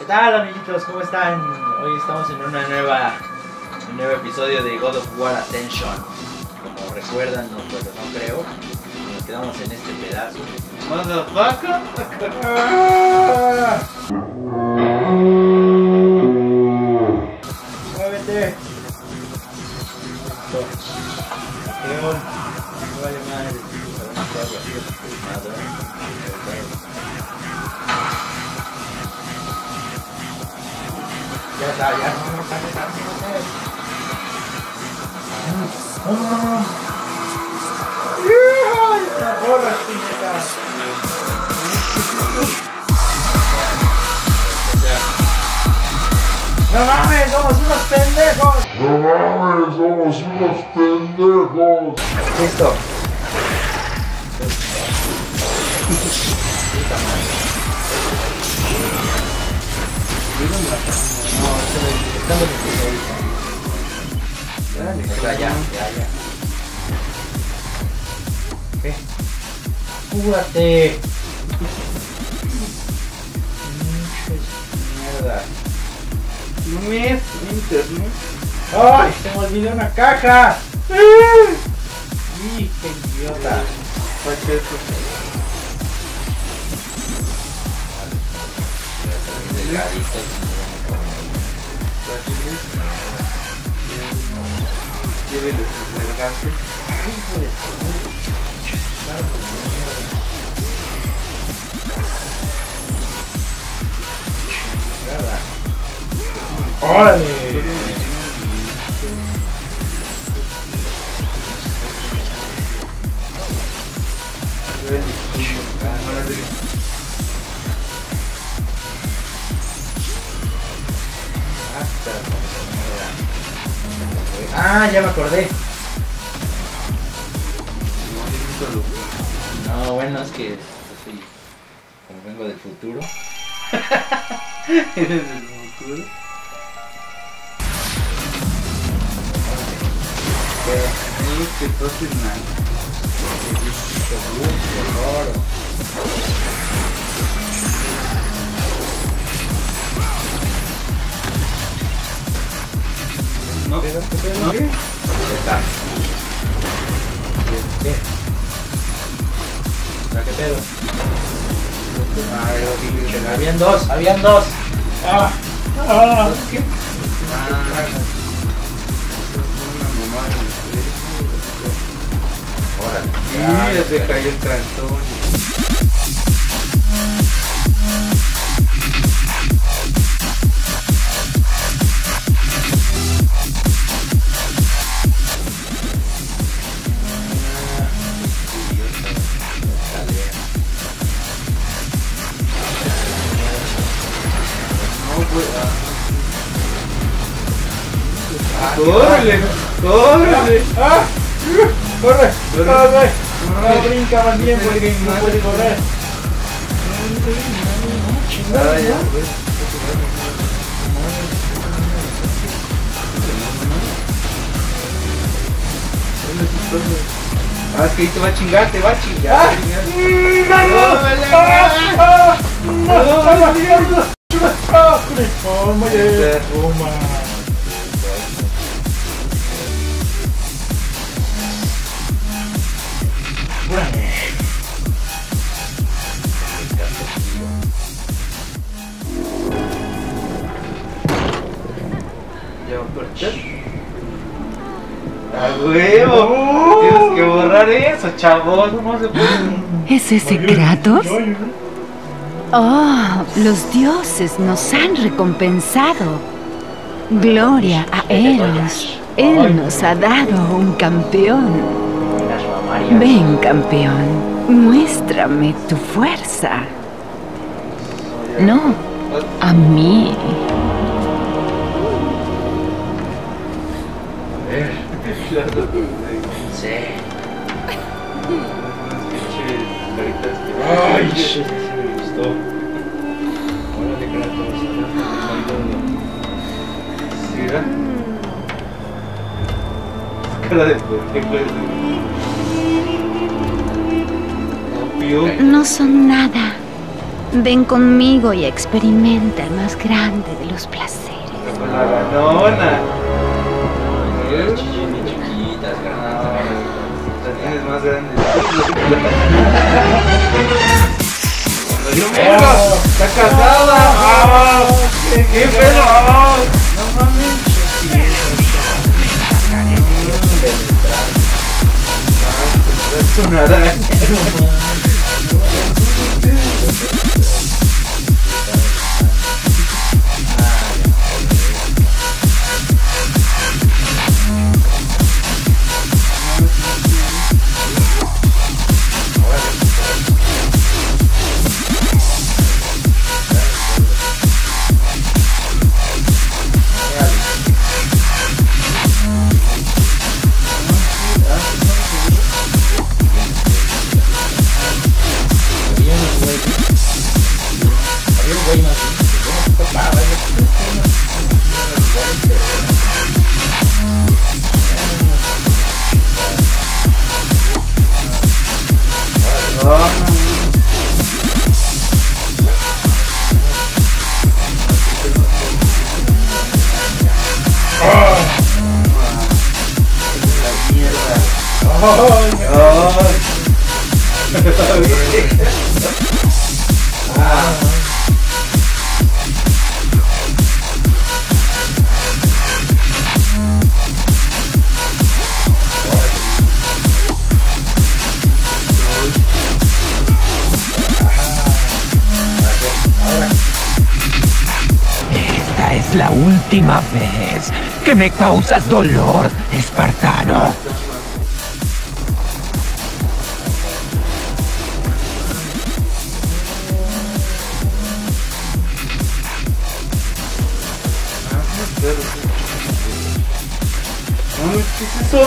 tal, amiguitos? ¿Cómo están? Hoy estamos en un nuevo episodio de God of War Ascension. Como recuerdan, no creo, nos quedamos en este pedazo. Motherfucker. Muévete. Campeón. No vale madre. Ya está, ya no. ¡No mames, somos unos pendejos! ¡No mames, somos unos pendejos! Listo. Ya. ¿Qué? ¡Apúrate! Mierda. No me es internet. ¡Ay! Se me olvidó una caja. ¡Y qué idiota! ¿Para qué eso? Llévele el gasto. ¡Órale! Ah, ya me acordé. No, bueno, es que soy, como vengo del futuro. ¿Eres del futuro? Sí, que entonces nada. No, ¿qué? Está. ¿Qué? ¿Qué pedo? Habían dos. ¿Qué? Órale. Ya se cayó el tractor. ¡Córrele! ¡Córrele! ¡Corre! ¡Corre! No brinca más bien porque no puede correr. Chingada ya. Es que ahí te va a chingar, te va a chingar. Ya va a cortar. ¡A huevo! Tienes que borrar eso, chavos. No se puede. ¿Es ese Kratos? Oh, los dioses nos han recompensado. Gloria a Eros. Él nos ha dado un campeón. Ven, campeón, muéstrame tu fuerza. No, a mí. Sí. Ay, sí me gustó. Órale, Kratos. mira. Cara de pendejo. No son nada. Ven conmigo y experimenta el más grande de los placeres. Con la ganona. Chiquitas, carnal. Las tienes más grandes. ¡Está casada! ¡Qué pedo! ¡No mames! Es una araña. Esta es la última vez que me causas dolor, espartano. ¿Qué es eso?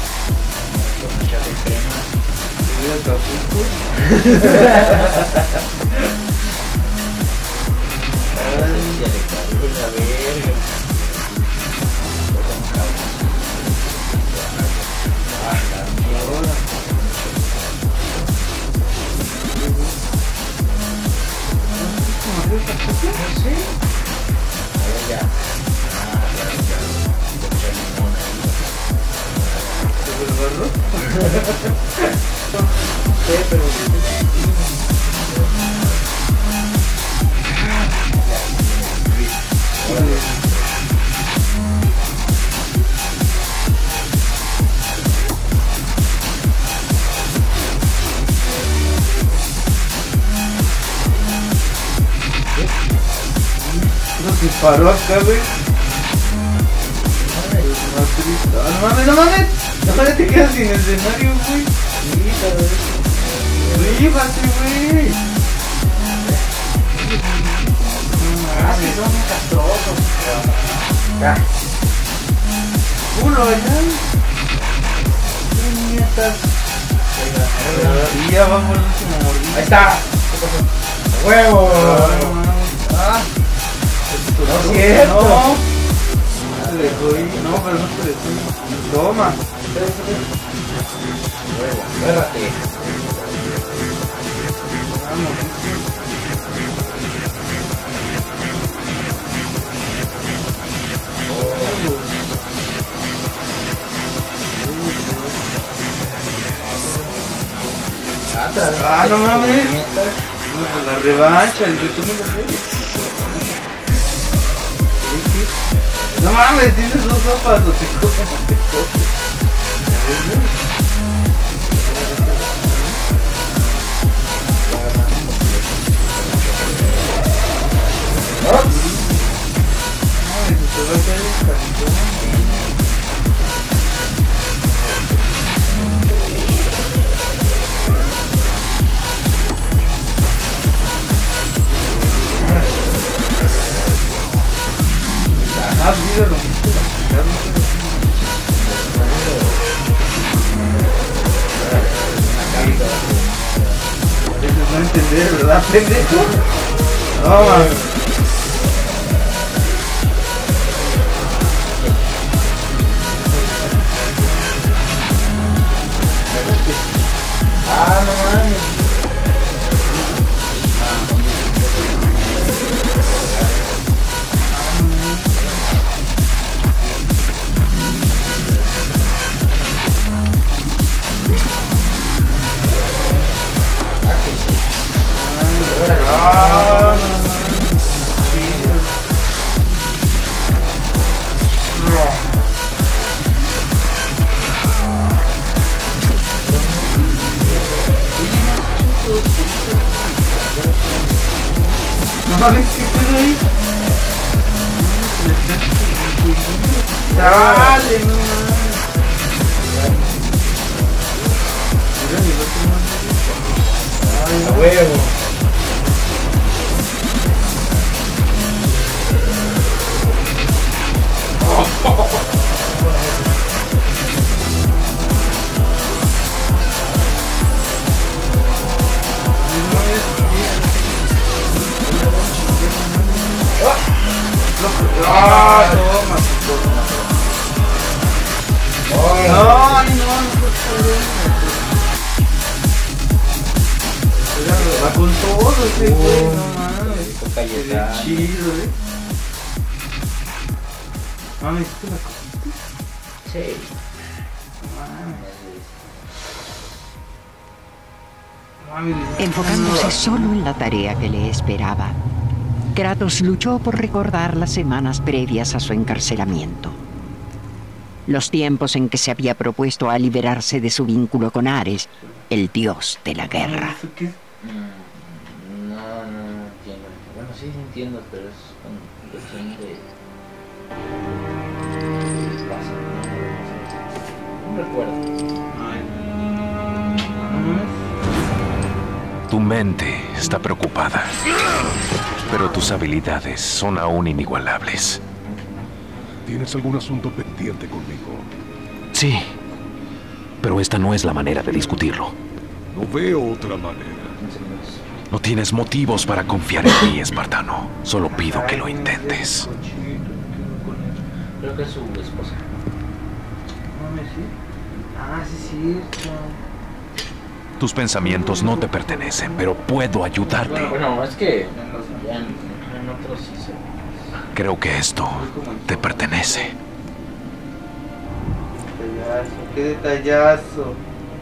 No se paró acá, güey. No mames, no mames. No te quedas sin escenario, güey. Ríbate, güey. Sí, son castrosos. Ya. Culo, ¿verdad? ¿Qué nietas? Y ya vamos al último mordida. Ahí está. ¡Huevo! No es cierto. No, le doy. No, pero no te le doy. Toma. ¡Huevo! Agárrate. Vamos. Ah, no mames. La revancha, el YouTube no lo ve. No mames, tienes dos sopas, no te comes, no te comes. Ay, se te va a caer el cartón. Ah, mira lo que no entender, ¿verdad, pendejo? No, man. Ah, no mames. mames, ¿qué pedo ahí? Dale, no mames. A huevo. ¡Ah, toma! ¡Ay, no! Va con todo este güey, no mames. Qué Chido, Mames, ¿tú la cogiste? Sí. Mames. Enfocándose solo en la tarea que le esperaba, Kratos luchó por recordar las semanas previas a su encarcelamiento. Los tiempos en que se había propuesto a liberarse de su vínculo con Ares, el dios de la guerra. ¿Eso qué es? No entiendo. Bueno, sí entiendo, pero es con cuestión de... pasa. No recuerdo. Tu mente está preocupada, pero tus habilidades son aún inigualables. ¿Tienes algún asunto pendiente conmigo? Sí, pero esta no es la manera de discutirlo. No veo otra manera. No tienes motivos para confiar en mí, espartano. Solo pido que lo intentes. Creo que es su esposa. Mames, ¿sí? Ah, sí, cierto. Tus pensamientos no te pertenecen, pero puedo ayudarte. Bueno, es que ya en otros sí se... Creo que esto te pertenece. ¡Qué detallazo!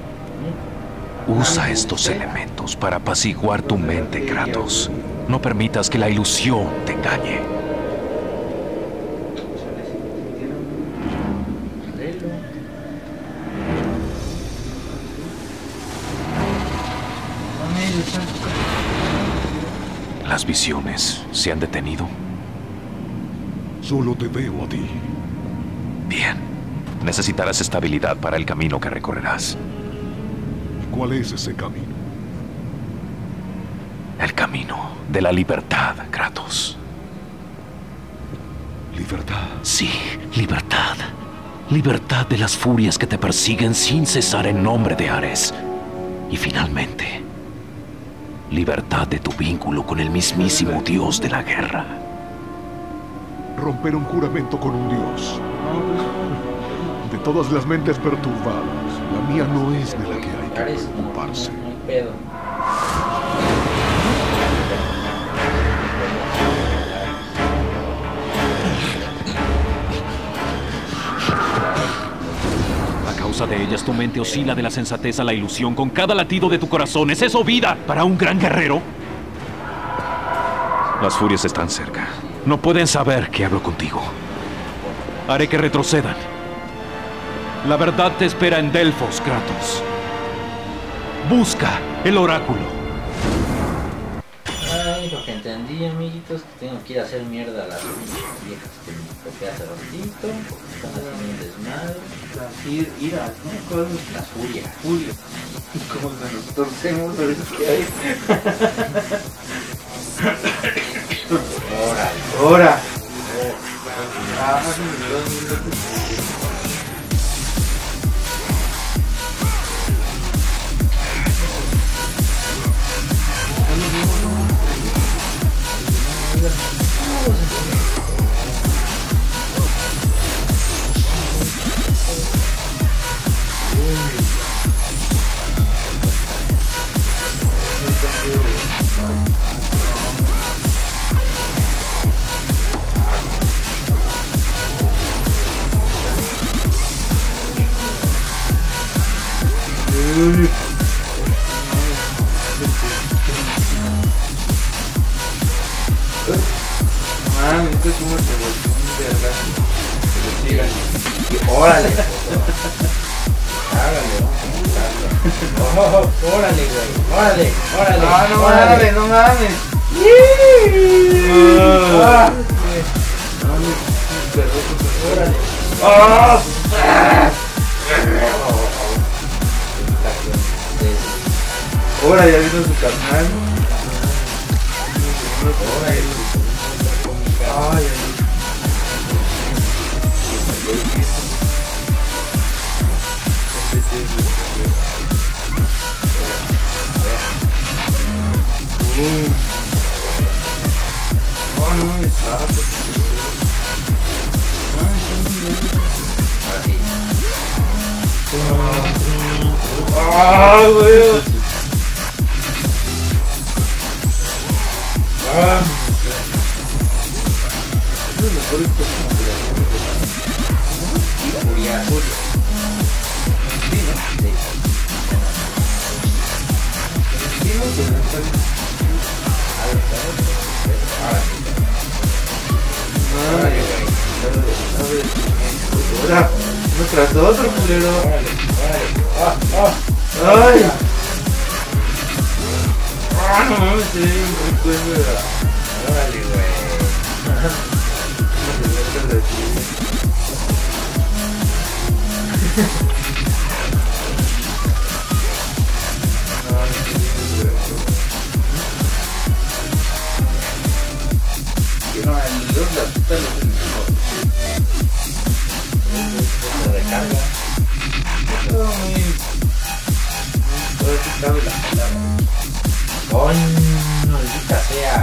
Usa estos elementos para apaciguar tu mente, Kratos. No permitas que la ilusión te engañe. ¿Las visiones se han detenido? Solo te veo a ti. Bien. Necesitarás estabilidad para el camino que recorrerás. ¿Cuál es ese camino? El camino de la libertad, Kratos. ¿Libertad? Sí, libertad. Libertad de las furias que te persiguen sin cesar en nombre de Ares. Y finalmente, libertad de tu vínculo con el mismísimo dios de la guerra. Romper un juramento con un dios. De todas las mentes perturbadas, la mía no es de la que hay que Ares, preocuparse. no hay pedo. A causa de ellas, tu mente oscila de la sensatez a la ilusión con cada latido de tu corazón. ¿Es eso vida para un gran guerrero? Las furias están cerca. No pueden saber que hablo contigo. Haré que retrocedan. La verdad te espera en Delfos, Kratos. Busca el oráculo. Ay, lo que entendí, amiguitos, que tengo que ir a hacer mierda a las viejas que me toqué hace ratito. Están haciendo un desmadre. Las iras, ¿no? ¿Cuál es? Las furias. Julio. ¿Cómo nos torcemos? ¿Sabes qué hay? Órale. ¡Ahora! Mami, esto es como se volvió un vergazo. Que lo sigan. Órale. Hágale, órale, güey. Órale. Ah, no órale. mames, no mames. Ahora ya vino su carnal. Ay, no me está. ¡Ah, güey! ¡Ah! Es lo mejor esto como que la furia. Sí, ¿no? Sí. Sí, no, pero no está bien. Ahora, uno tras otro, culero. ¡Ay! ¡Ah, no mames! Se ve bien rico eso, ¿verdad? Órale, güey. No, el dos la puta no es el mejor. Se recarga. No, muy... Ahora sí cabe la palabra. Coño, maldita sea.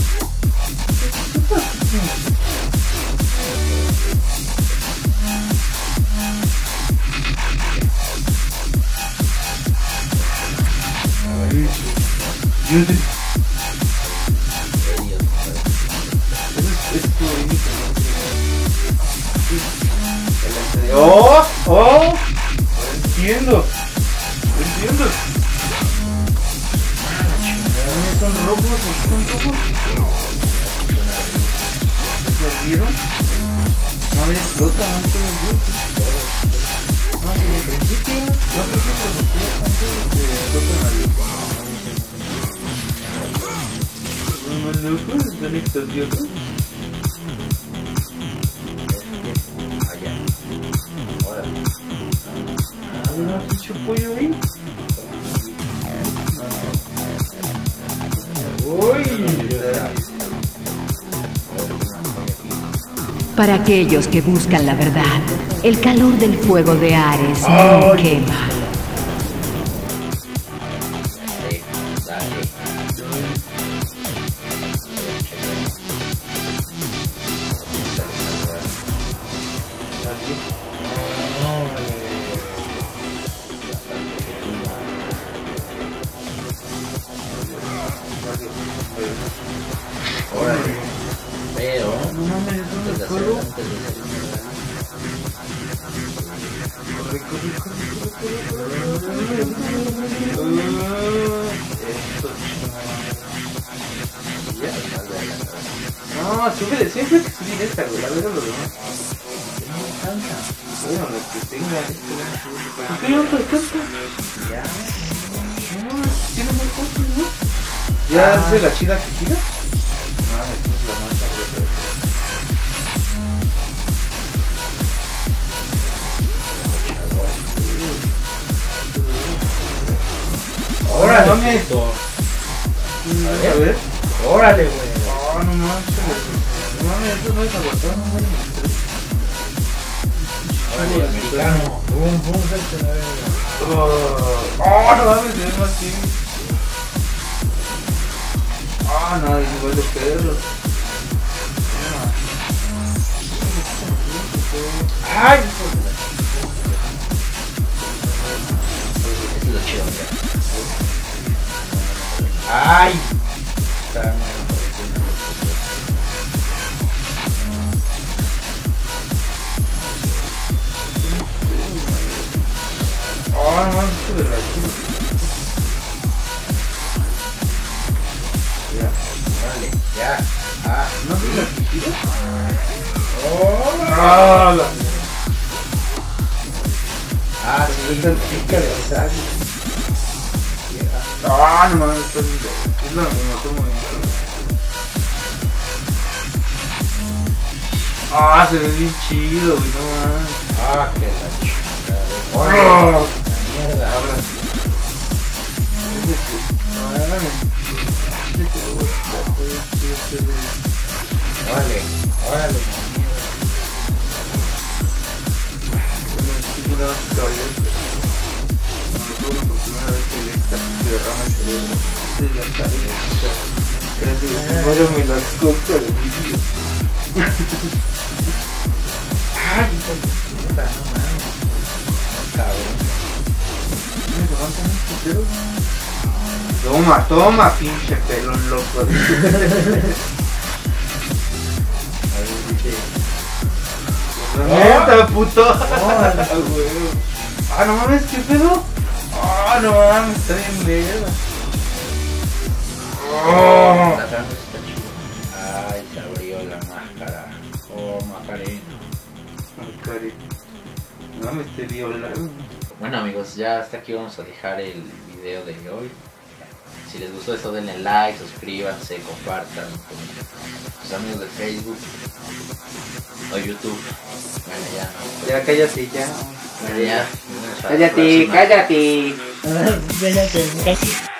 ¡Oh! ¡Oh! ¡Entiendo! ¡Entiendo! ¿Son rojos? ¿Son rojos? ¿Se vieron? No me explota, no se los vio. No, en el principio, no creo que se los vio tanto que explotan al loco. ¿No es loco? ¿Están extendiosos? ¿No has hecho pollo ahí? ¡Uy! Para aquellos que buscan la verdad, el calor del fuego de Ares no quema. Pero No mames, ¿es un fuego? No, súbele, siempre hay que subir esta, güey, la verdad lo demás. No me encanta. Bueno, lo que tenga esto, ¿por qué no te alcanza? Ya. No, tiene muy cosas, ¿no? ¿Ya hace la chida que gira? No, me puse la manta, güey. órale, mames. puto. A ver. Órale, güey. Oh, no manches. No mames, esto no es aguantado, no mames. Órale, americano. Pum, pum, salte la verga. Oh, no mames, se ve más bien. Ah, no, es igual de perros. Ay, hijo de la es lo chido, mira. Ay. Está muy Oh, no mames, esto de la chido. Ya. órale, ya. Ah, ¿No se la quisiera? oh. Ah, la... Ah, sí. Esta chica de sal. Ah, no mames, es la mejor movimiento. Ah, se ve bien chido, güey, no mames. Ah, que la chingada. Oh, Mierda. ahora sí. Órale, órale. Ay, hijo de puta, no mames. Cabrón. Toma, toma, pinche pelón loco. A ver, dice. ¡Neta, puto! Oh, Ah, no mames, ¿qué pedo? Ah, no mames, está bien verga. Oh. La sangre está chida. Ay, se abrió la máscara. Oh, Macarena. Ay, cari. No me esté violando. Bueno, amigos, ya hasta aquí vamos a dejar el video de hoy. Si les gustó esto, denle like, suscríbanse, compartan con sus amigos de Facebook o YouTube. Bueno, ya. Ya, cállate, ya. Bueno, ya. Cállate, cállate. Cállate.